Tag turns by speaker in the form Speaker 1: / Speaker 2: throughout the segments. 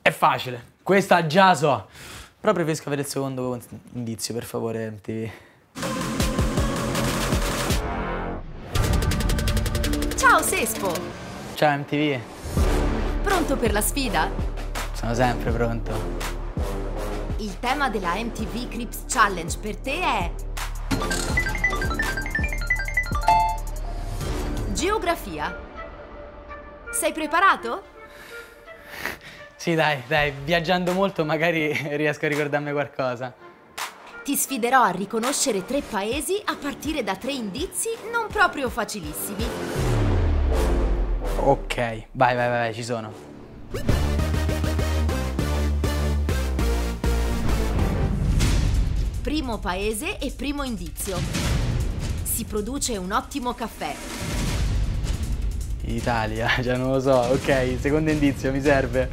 Speaker 1: È facile, questa già so. Però preferisco avere il secondo indizio, per favore, MTV.
Speaker 2: Ciao Sespo!
Speaker 1: Ciao MTV.
Speaker 2: Pronto per la sfida?
Speaker 1: Sono sempre pronto.
Speaker 2: Il tema della MTV Cribs Challenge per te è... Geografia. Sei preparato?
Speaker 1: Sì, dai, viaggiando molto magari riesco a ricordarmi qualcosa.
Speaker 2: Ti sfiderò a riconoscere 3 paesi a partire da 3 indizi non proprio facilissimi.
Speaker 1: Ok, vai, ci sono.
Speaker 2: Primo paese e primo indizio. Si produce un ottimo caffè.
Speaker 1: Italia, già non lo so. Ok, secondo indizio, mi serve.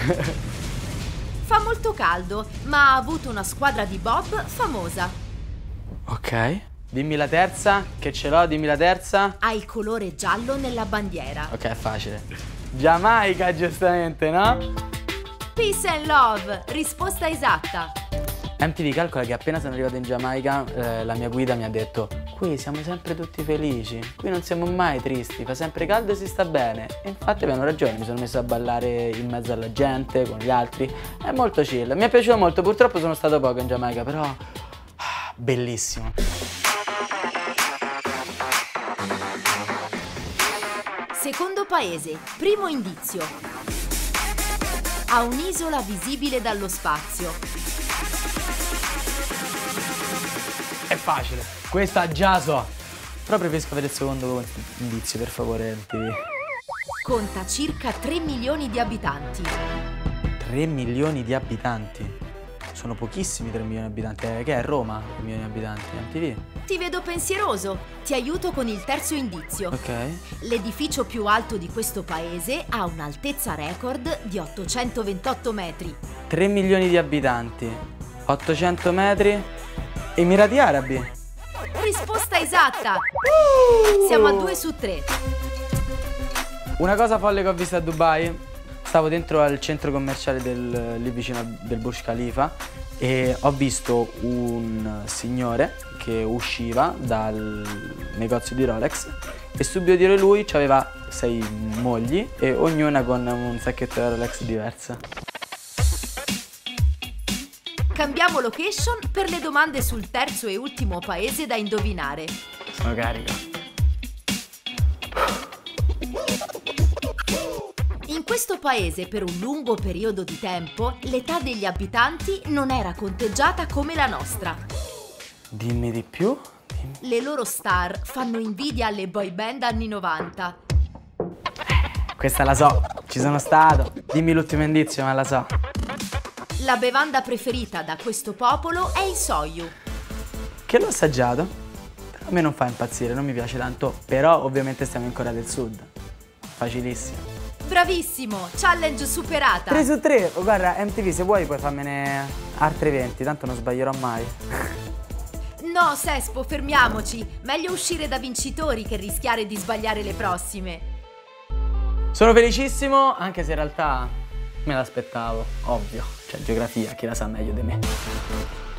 Speaker 2: Fa molto caldo, ma ha avuto una squadra di bob famosa.
Speaker 1: Ok. Dimmi la terza, che ce l'ho, dimmi la terza.
Speaker 2: Ha il colore giallo nella bandiera.
Speaker 1: Ok, è facile. Giamaica, giustamente, no?
Speaker 2: Peace and love, risposta esatta.
Speaker 1: MTV calcola che appena sono arrivato in Giamaica la mia guida mi ha detto: qui siamo sempre tutti felici, qui non siamo mai tristi, fa sempre caldo e si sta bene. E infatti avevano ragione, mi sono messo a ballare in mezzo alla gente, con gli altri. È molto chill, mi è piaciuto molto, purtroppo sono stato poco in Giamaica, però bellissimo.
Speaker 2: Secondo paese, primo indizio. Ha un'isola visibile dallo spazio.
Speaker 1: È facile, questa già so. Però preferisco avere il secondo indizio, per favore, MTV.
Speaker 2: Conta circa 3 milioni di abitanti.
Speaker 1: 3 milioni di abitanti? Sono pochissimi 3 milioni di abitanti. Che è Roma, 3 milioni di abitanti, MTV?
Speaker 2: Ti vedo pensieroso. Ti aiuto con il terzo indizio.
Speaker 1: Ok.
Speaker 2: L'edificio più alto di questo paese ha un'altezza record di 828 metri.
Speaker 1: 3 milioni di abitanti, 800 metri, Emirati Arabi.
Speaker 2: Risposta esatta! Siamo a 2 su 3.
Speaker 1: Una cosa folle che ho visto a Dubai, stavo dentro al centro commerciale lì vicino del Burj Khalifa e ho visto un signore che usciva dal negozio di Rolex e subito dietro lui c'aveva 6 mogli e ognuna con un sacchetto da Rolex diverso.
Speaker 2: Cambiamo location per le domande sul terzo e ultimo paese da indovinare.
Speaker 1: Sono carico.
Speaker 2: In questo paese per un lungo periodo di tempo l'età degli abitanti non era conteggiata come la nostra.
Speaker 1: Dimmi di più.
Speaker 2: Le loro star fanno invidia alle boy band anni 90.
Speaker 1: Questa la so, ci sono stato. Dimmi l'ultimo indizio, ma la so.
Speaker 2: La bevanda preferita da questo popolo è il soju.
Speaker 1: Che l'ho assaggiato, però a me non fa impazzire, non mi piace tanto, però ovviamente stiamo in Corea del Sud. Facilissimo.
Speaker 2: Bravissimo, challenge superata.
Speaker 1: 3 su 3, guarda MTV se vuoi puoi farmene altre 20, tanto non sbaglierò mai.
Speaker 2: No, Sespo, fermiamoci. Meglio uscire da vincitori che rischiare di sbagliare le prossime.
Speaker 1: Sono felicissimo, anche se in realtà me l'aspettavo, ovvio. Cioè geografia, chi la sa meglio di me.